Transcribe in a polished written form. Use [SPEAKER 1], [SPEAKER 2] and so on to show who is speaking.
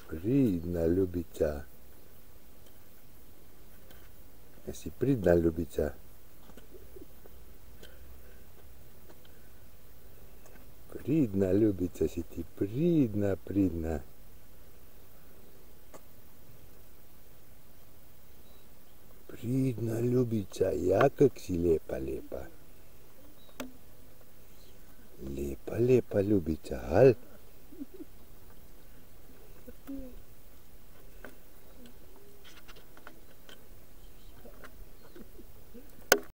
[SPEAKER 1] Pridna Ljubica. Jesi pridna Ljubica? Pridna Ljubica si ti, pridna, pridna. Pridna Ljubica, ja kak si lepa, lepa. Lepa, lepa Ljubica, al?